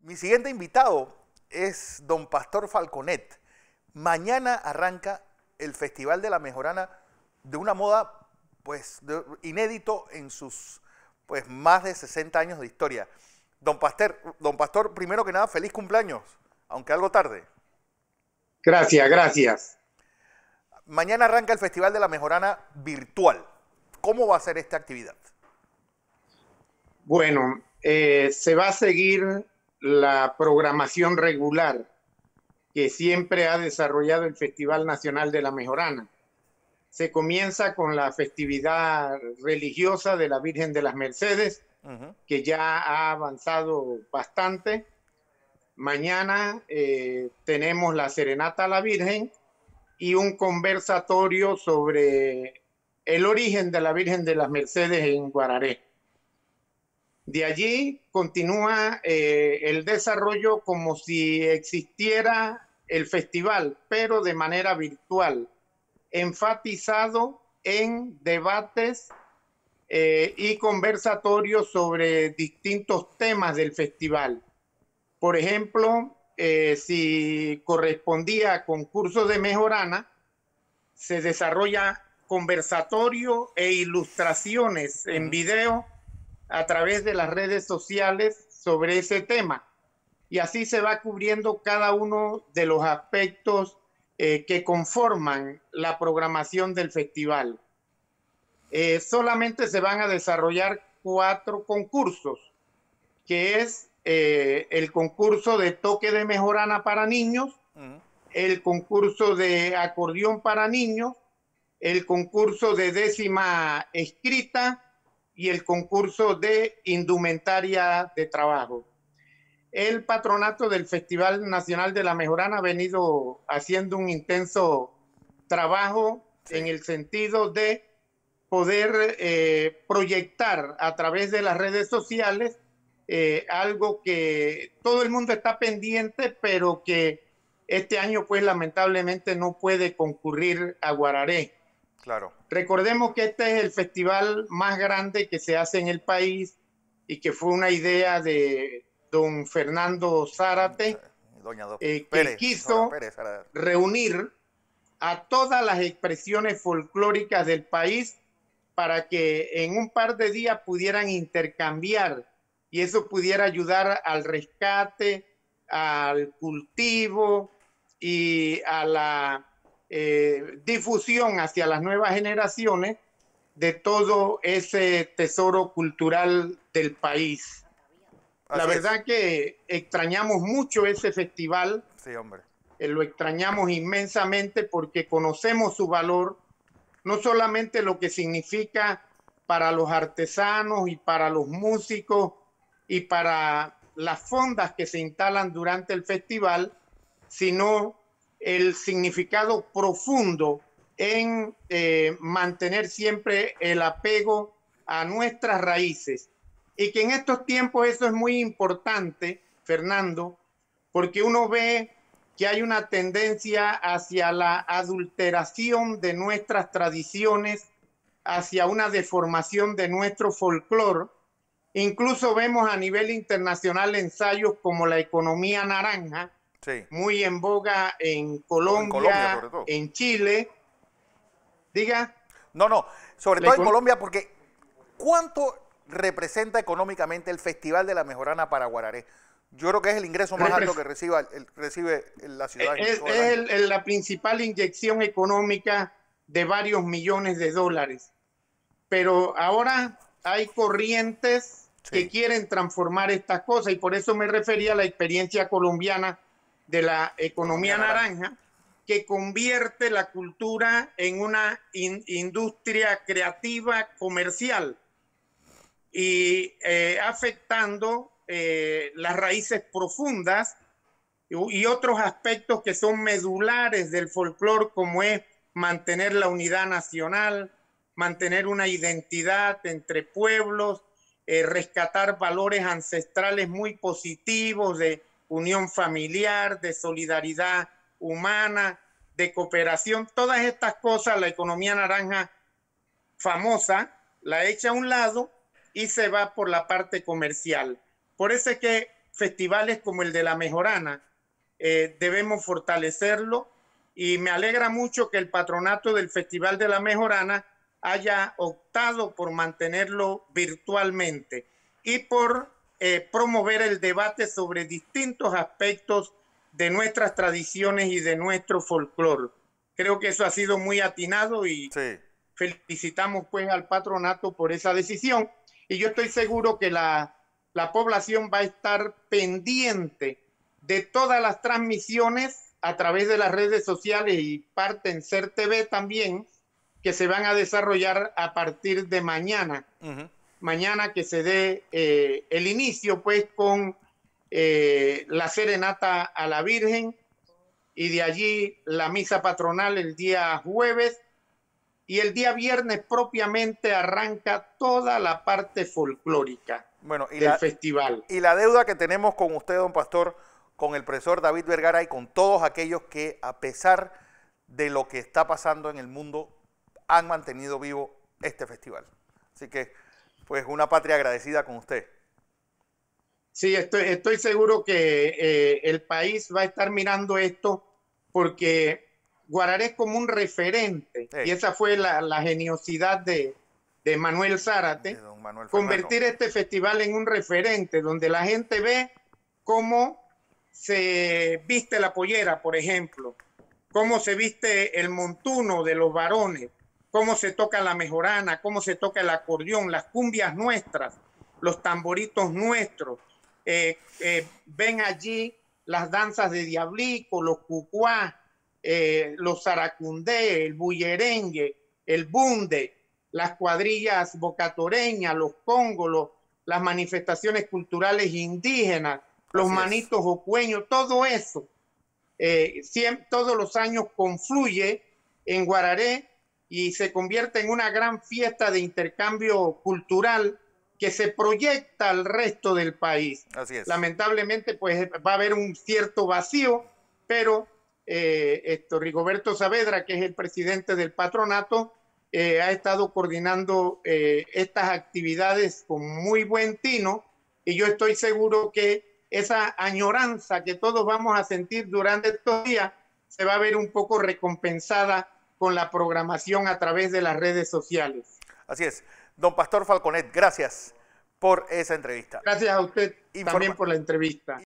Mi siguiente invitado es don Pastor Falconet. Mañana arranca el Festival de la Mejorana de una moda inédito en sus más de 60 años de historia. Don Pastor, primero que nada, feliz cumpleaños, aunque algo tarde. Gracias, gracias. Mañana arranca el Festival de la Mejorana virtual. ¿Cómo va a ser esta actividad? Bueno, se va a seguir la programación regular que siempre ha desarrollado el Festival Nacional de la Mejorana. Se comienza con la festividad religiosa de la Virgen de las Mercedes, que ya ha avanzado bastante. Mañana tenemos la Serenata a la Virgen y un conversatorio sobre el origen de la Virgen de las Mercedes en Guararé. De allí continúa el desarrollo como si existiera el festival, pero de manera virtual, enfatizado en debates y conversatorios sobre distintos temas del festival. Por ejemplo, si correspondía a concursos de mejorana, se desarrolla conversatorio e ilustraciones en video a través de las redes sociales sobre ese tema. Y así se va cubriendo cada uno de los aspectos que conforman la programación del festival. Solamente se van a desarrollar 4 concursos, que es el concurso de toque de mejorana para niños, el concurso de acordeón para niños, el concurso de décima escrita y el concurso de indumentaria de trabajo. El patronato del Festival Nacional de la Mejorana ha venido haciendo un intenso trabajo en el sentido de poder proyectar a través de las redes sociales algo que todo el mundo está pendiente, pero que este año pues lamentablemente no puede concurrir a Guararé. Claro. Recordemos que este es el festival más grande que se hace en el país y que fue una idea de don Fernando Zárate, que quiso reunir a todas las expresiones folclóricas del país para que en un par de días pudieran intercambiar y eso pudiera ayudar al rescate, al cultivo y a la difusión hacia las nuevas generaciones de todo ese tesoro cultural del país. La verdad que extrañamos mucho ese festival. Sí, hombre. Lo extrañamos inmensamente porque conocemos su valor, no solamente lo que significa para los artesanos y para los músicos y para las fondas que se instalan durante el festival, sino el significado profundo en mantener siempre el apego a nuestras raíces. Y que en estos tiempos eso es muy importante, Fernando, porque uno ve que hay una tendencia hacia la adulteración de nuestras tradiciones, hacia una deformación de nuestro folclore. Incluso vemos a nivel internacional ensayos como la economía naranja, muy en boga en Colombia, en Chile. Diga. No, sobre todo en Colombia, porque ¿cuánto representa económicamente el Festival de la Mejorana para Guararé? Yo creo que es el ingreso más alto que recibe la ciudad. Es la principal inyección económica de varios millones de dólares. Pero ahora hay corrientes que quieren transformar estas cosas y por eso me refería a la experiencia colombiana de la economía naranja, que convierte la cultura en una industria creativa comercial y afectando las raíces profundas y otros aspectos que son medulares del folclore, como es mantener la unidad nacional, mantener una identidad entre pueblos, rescatar valores ancestrales muy positivos de unión familiar, de solidaridad humana, de cooperación. Todas estas cosas la economía naranja famosa la echa a un lado y se va por la parte comercial. Por eso es que festivales como el de La Mejorana. Debemos fortalecerlo y me alegra mucho que el patronato del Festival de La Mejorana haya optado por mantenerlo virtualmente y por promover el debate sobre distintos aspectos de nuestras tradiciones y de nuestro folclore. Creo que eso ha sido muy atinado y sí, felicitamos pues al patronato por esa decisión, y yo estoy seguro que la población va a estar pendiente de todas las transmisiones a través de las redes sociales y parte en Ser TV también, que se van a desarrollar a partir de mañana. Mañana que se dé el inicio pues con la serenata a la Virgen, y de allí la misa patronal el día jueves, y el día viernes propiamente arranca toda la parte folclórica del festival. Y la deuda que tenemos con usted, don Pastor, con el profesor David Vergara y con todos aquellos que, a pesar de lo que está pasando en el mundo, han mantenido vivo este festival. Así que, pues, una patria agradecida con usted. Sí, estoy seguro que el país va a estar mirando esto, porque Guararé es como un referente, y esa fue la geniosidad de Manuel Zárate, de don Manuel convertir este festival en un referente, donde la gente ve cómo se viste la pollera, por ejemplo, cómo se viste el montuno de los varones, cómo se toca la mejorana, cómo se toca el acordeón, las cumbias nuestras, los tamboritos nuestros. Ven allí las danzas de diablico, los cucuá, los zaracundé, el bullerengue, el bunde, las cuadrillas bocatoreñas, los cóngolos, las manifestaciones culturales indígenas, los manitos ocueños, todo eso todos los años confluye en Guararé y se convierte en una gran fiesta de intercambio cultural que se proyecta al resto del país. Así es. Lamentablemente, pues va a haber un cierto vacío, pero Rigoberto Saavedra, que es el presidente del patronato, ha estado coordinando estas actividades con muy buen tino, y yo estoy seguro que esa añoranza que todos vamos a sentir durante estos días se va a ver un poco recompensada con la programación a través de las redes sociales. Así es. Don Pastor Falconet, gracias por esa entrevista. Gracias a usted también por la entrevista.